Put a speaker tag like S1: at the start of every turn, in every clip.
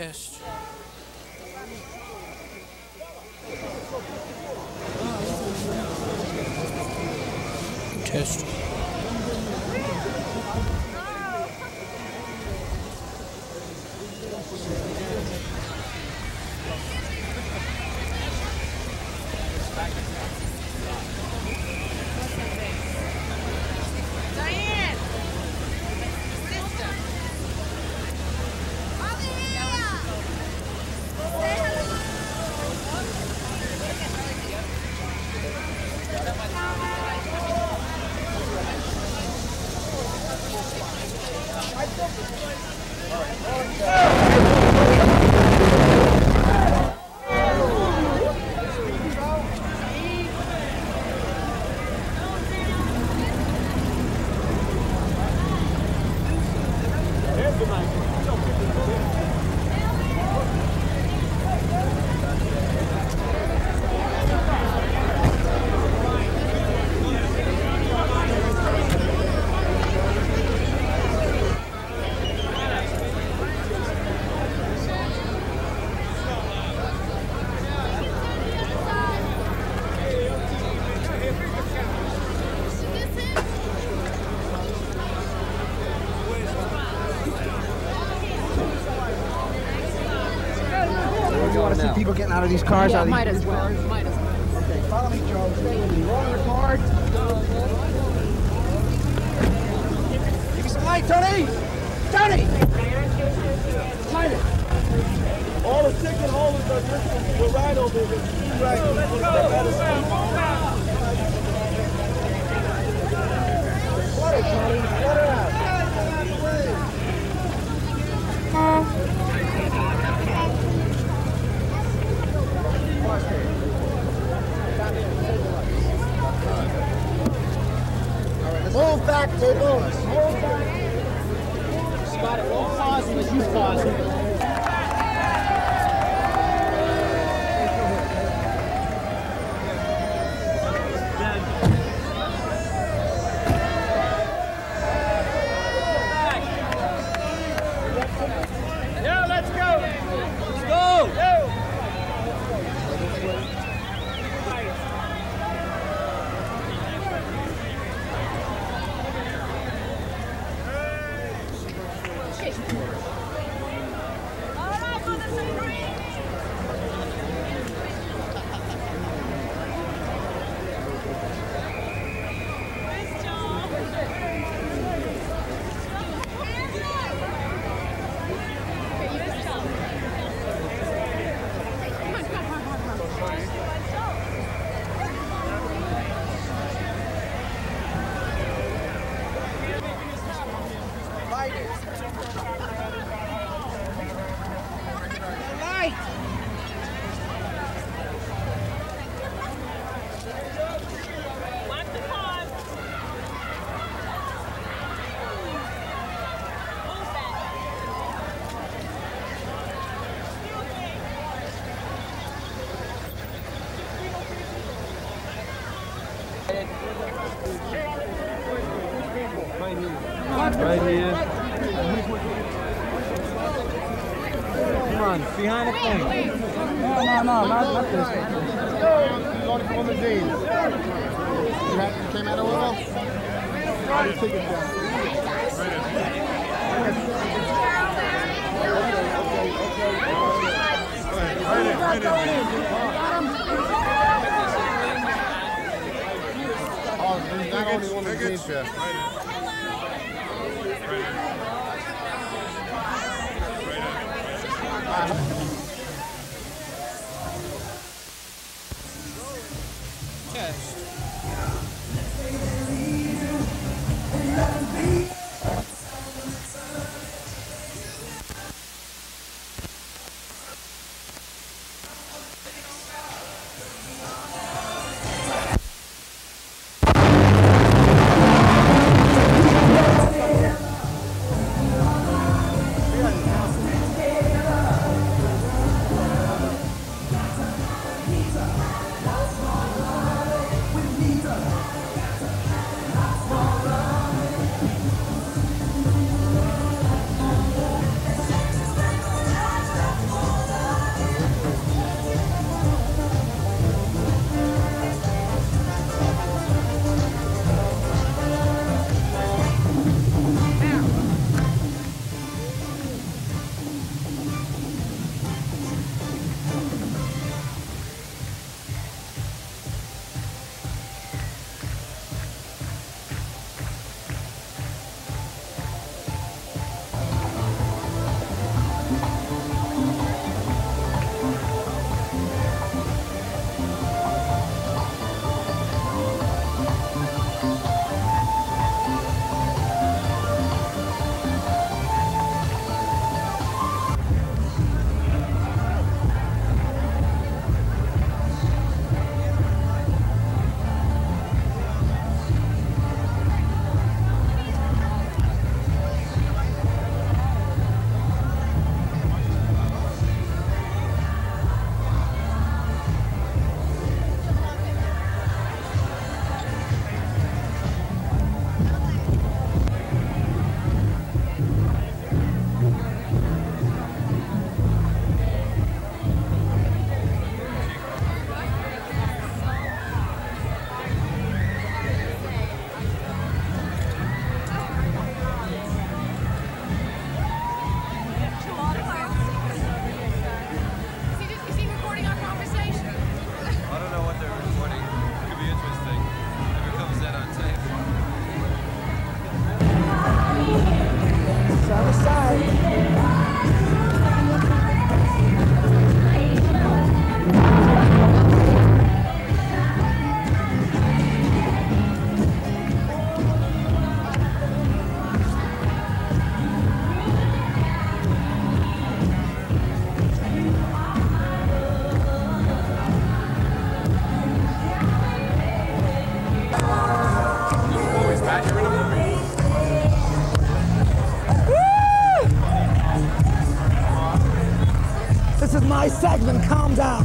S1: Test. Test.
S2: People getting out of these cars.
S3: Yeah, might as well. Might as well.
S2: Okay, follow me, Joe. Stay with me. Roll your card. Give me some light, Tony! Tony! Light it.
S4: All the ticket holders are just the right over there. Right. Let's go.
S2: Let it, Tony. Let her out. Move back, table. Move back.
S3: Scott, it won't pause unless you pause it.
S4: Yeah, let's go. Let's go.
S5: Right here. Come on, behind the thing.
S2: No, not this.
S4: Going from the Dean. You came out of Warhol? Take it down. Oh, he's not only on the Dean chair.
S1: Test.
S6: We
S2: segment, calm down.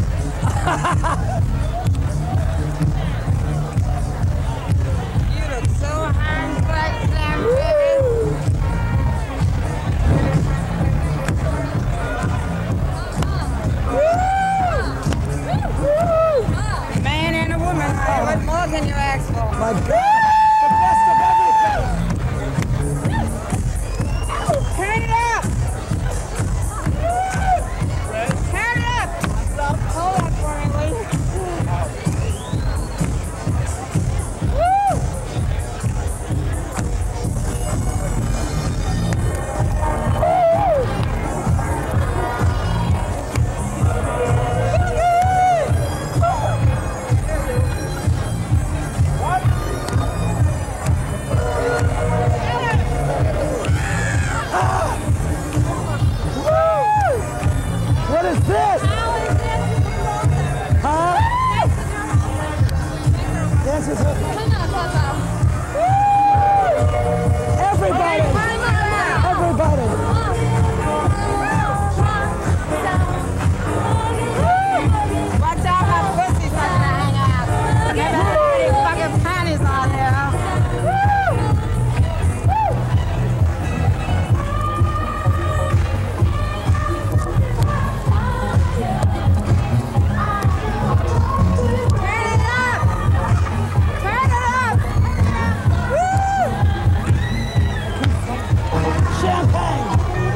S6: You look so hard right there, baby. Man and a woman, honey. What more can you ask for?
S2: My God, the best of everything.
S6: Turn it up! Turn it up! Hold on for me, please.
S2: What is this? Huh? Dances with everybody. Everybody.
S6: Watch out, my pussy's not gonna hang out. Get the dirty fucking panties on there. Turn it up! Turn it up! Woo!
S2: Champagne.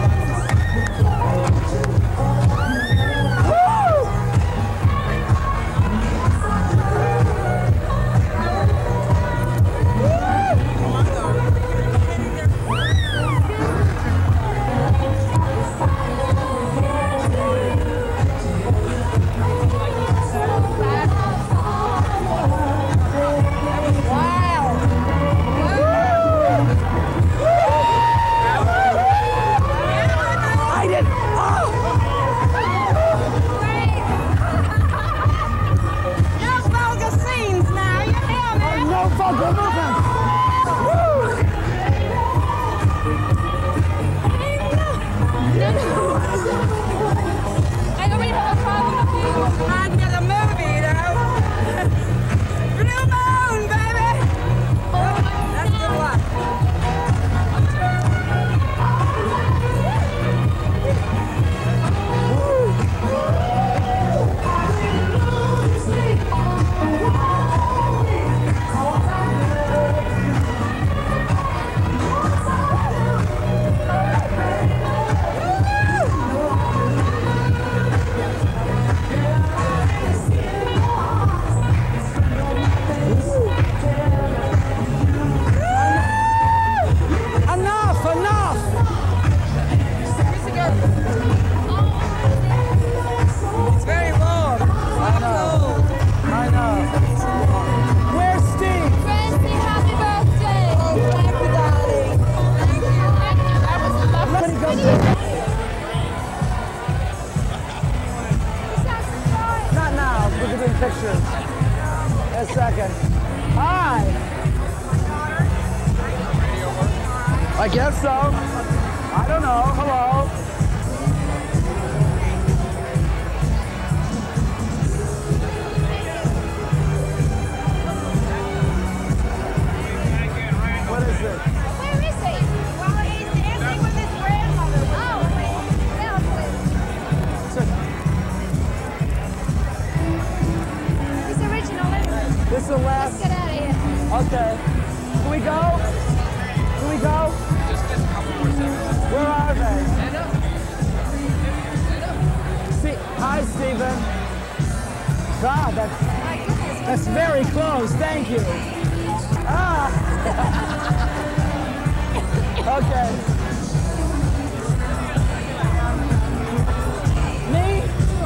S2: I did.
S6: You're vulgar scenes now, you hear me?
S2: No vulgar movement.
S6: I don't really have a problem with you. I'd get a movie, you know? Blue Moon, baby! That's good luck.
S2: Enough, enough.
S6: It's very warm.
S2: I know. I know. Where's Steve?
S7: Francie, happy birthday!
S6: Oh, thank you, darling. Thank you.
S7: That was a lovely
S2: Let me go. Not now. We're doing pictures. A second. Hi. I guess so. I don't know. Hello. What is it?
S7: Where is he?
S6: Well, he's dancing with his grandmother.
S7: Oh, yeah, please. He's original, isn't he?
S2: This is the
S7: Let's
S2: last.
S7: get out of here.
S2: Okay. Can we go? Can we go?
S1: Just a couple more seconds.
S2: Where are they?
S1: Stand up.
S2: See, hi, Stephen. God, that's very close. Thank you. Ah. Okay. Me?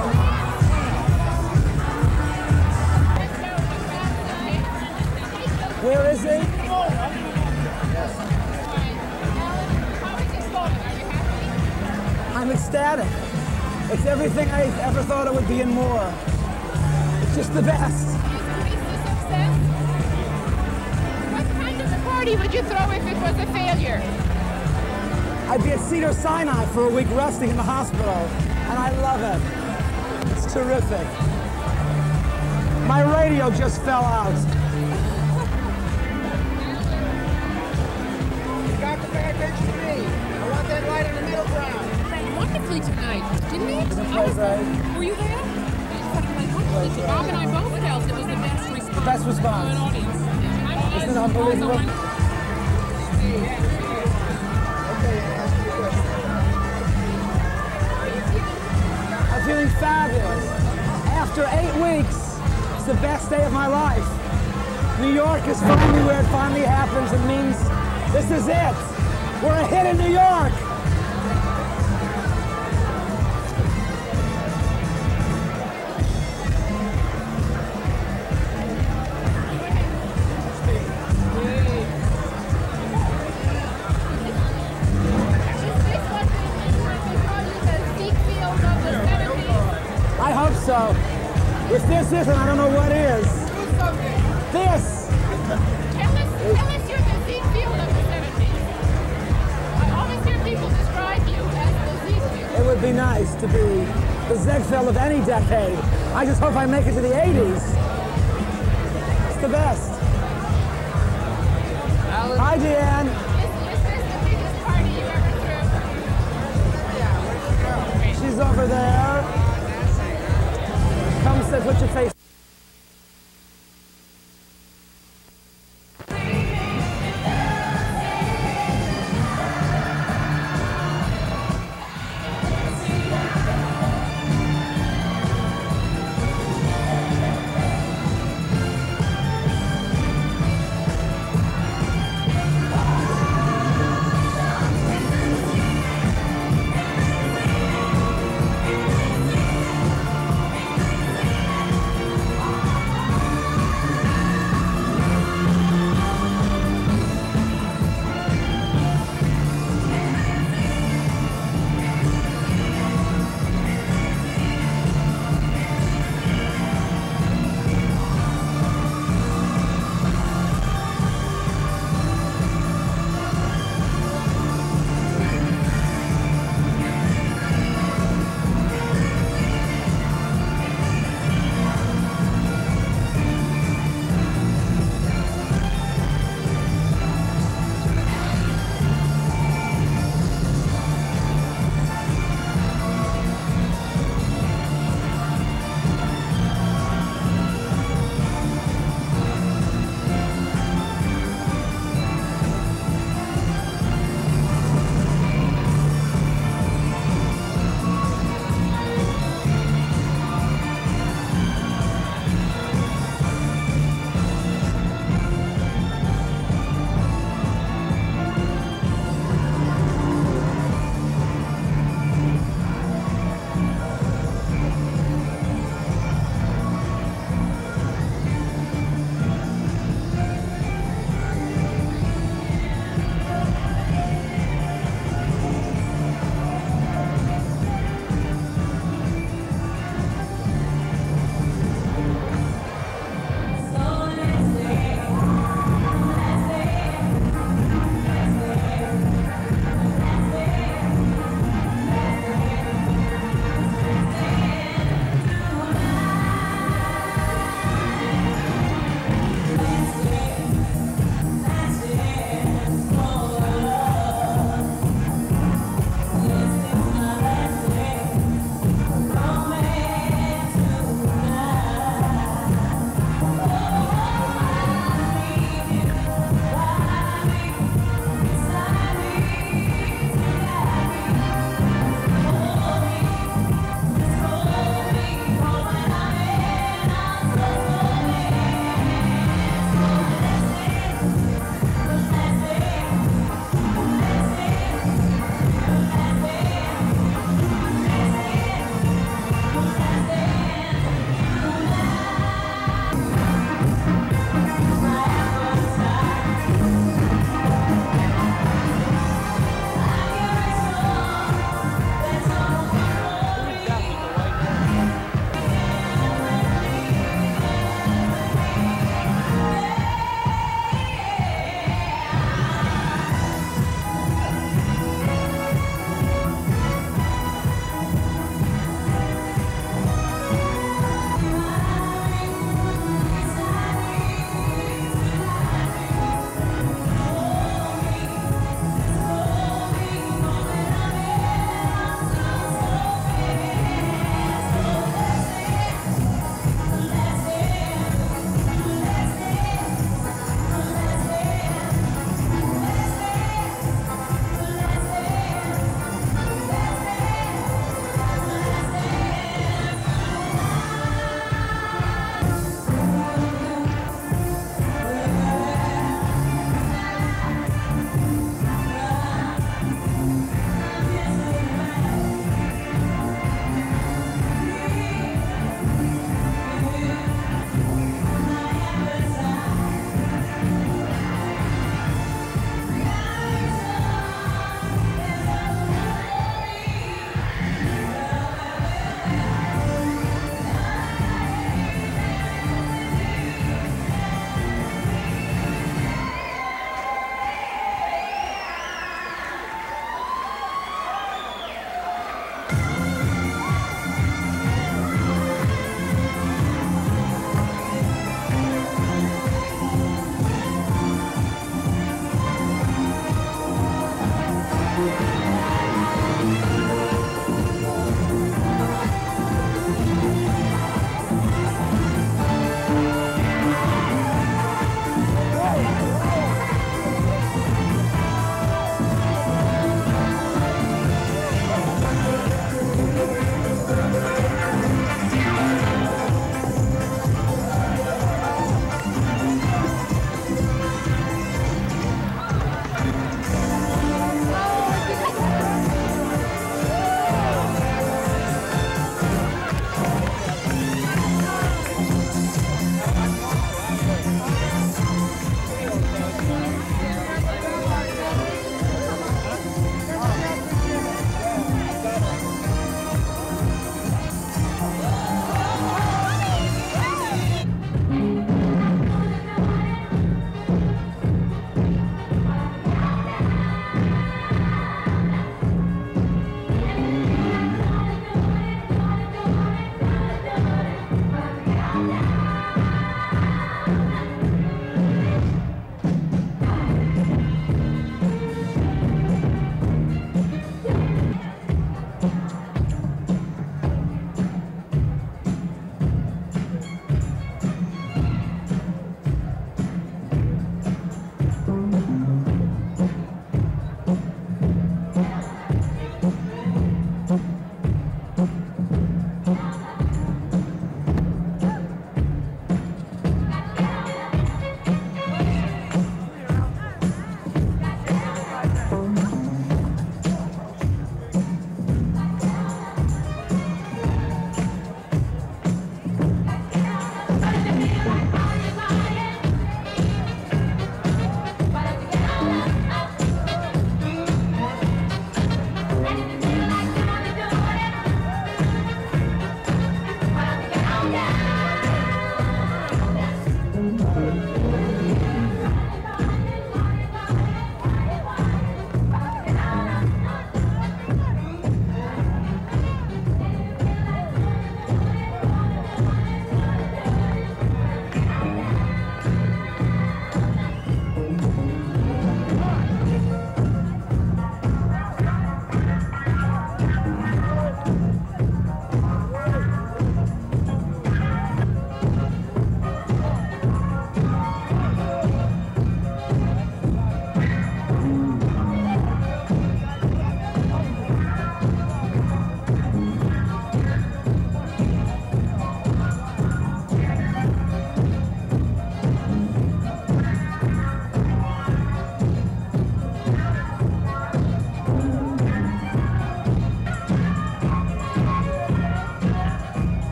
S2: Where is he? I'm ecstatic. It's everything I ever thought it would be and more. It's just the best.
S7: What kind of a party would you throw if it was a failure?
S2: I'd be at Cedar Sinai for a week resting in the hospital, and I love it. terrific. My radio just fell out.
S3: You got to pay attention to me. I want that right in the middle ground.
S7: Wonderfully tonight, didn't it?
S2: Right.
S7: Were you there? Wonderfully. Bob and I both felt it was the best response.
S2: The best response.
S7: To an audience.
S2: Isn't it unbelievable? I'm feeling fabulous. After 8 weeks, it's the best day of my life. New York is finally where it finally happens. It means this is it. We're a hit in New York. I hope so. If this isn't, I don't know what is. This.
S7: Tell us you're the Ziegfeld of the 70s. I always hear people describe you as the Ziegfeld.
S2: It would be nice to be the Ziegfeld of any decade. I just hope I make it to the 80s. It's the best.
S5: Allan.
S2: Hi, Deanne.
S7: Is this the biggest party you ever threw?
S2: She's over there. Come sit, put your face.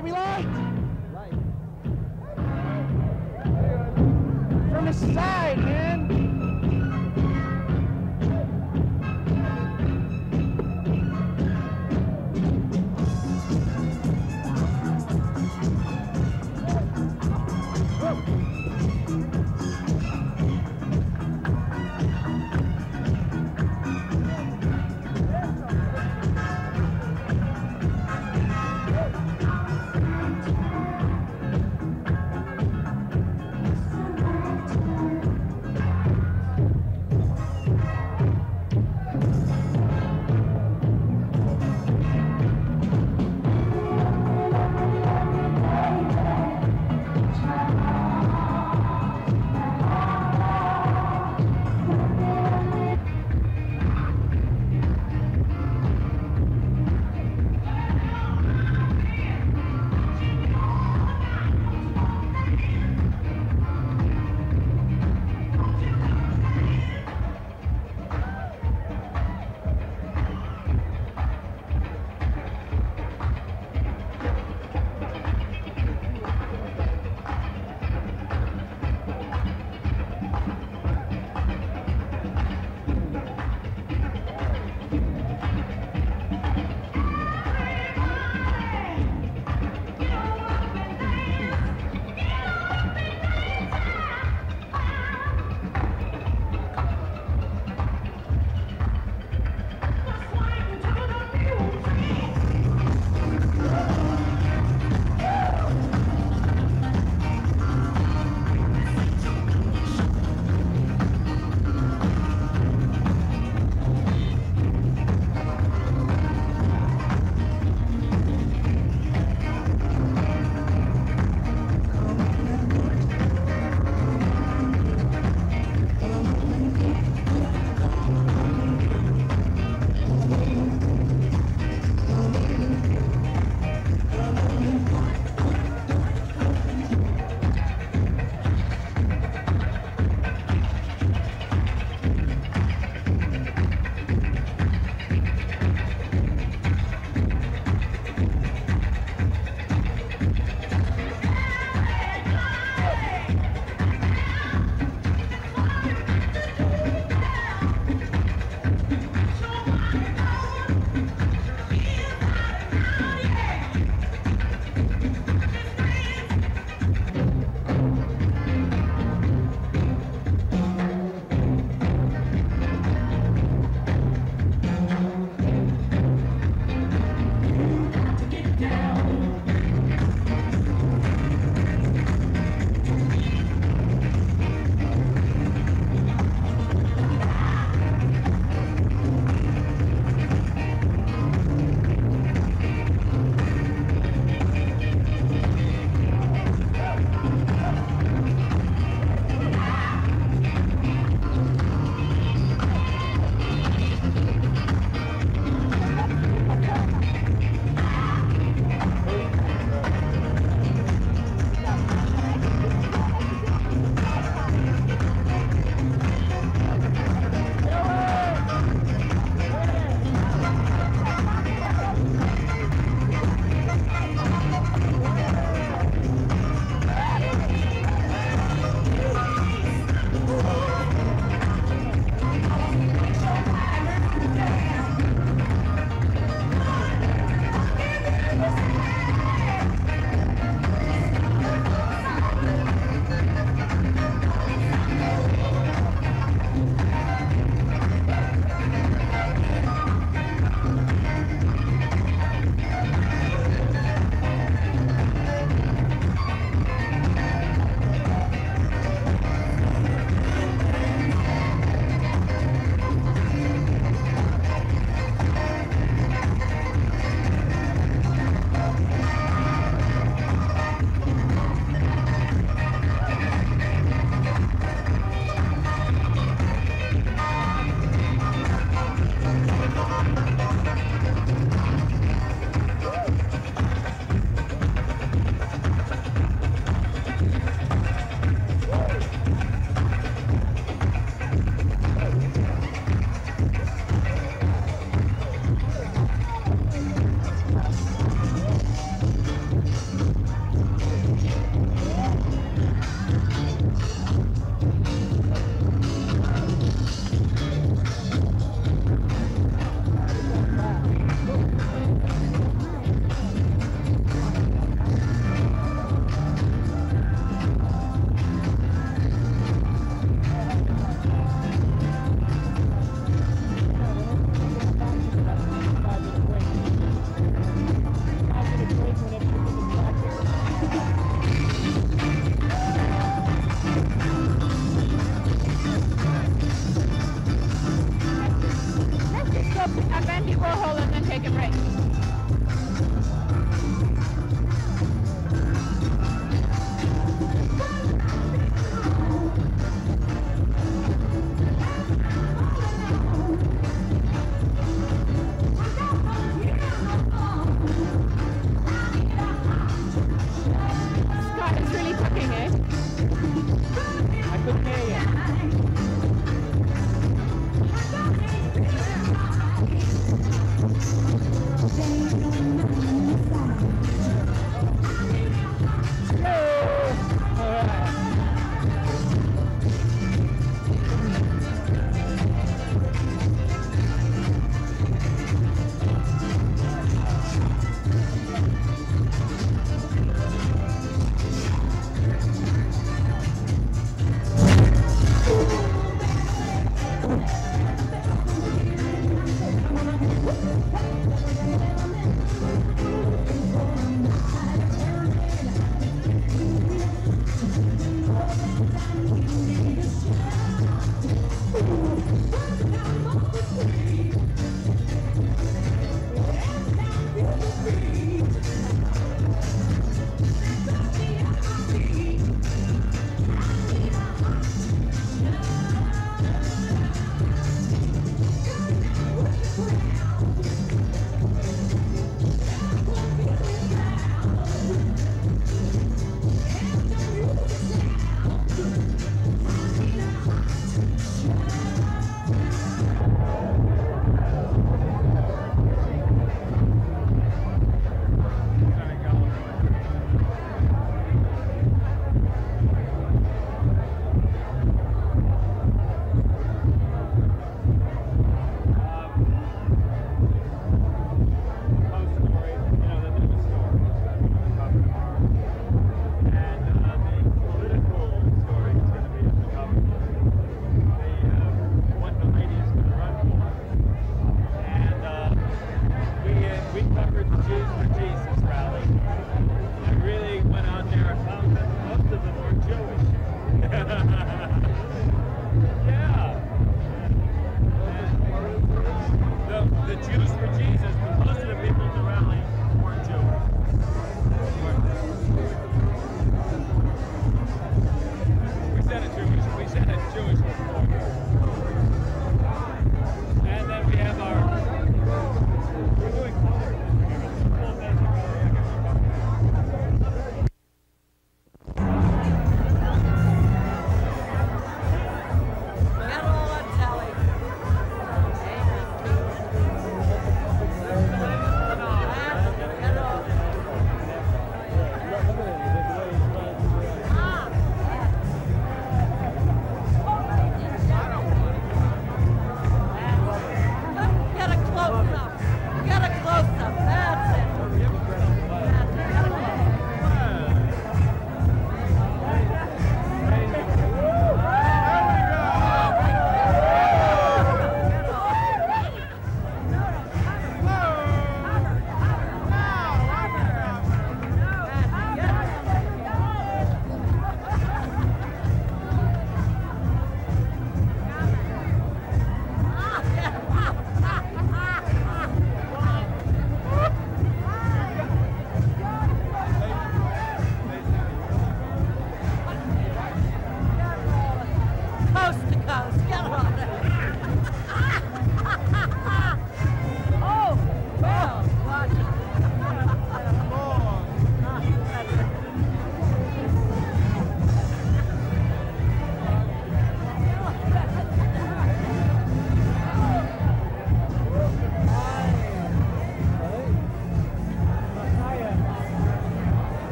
S2: Give me light. Light. From the side, man.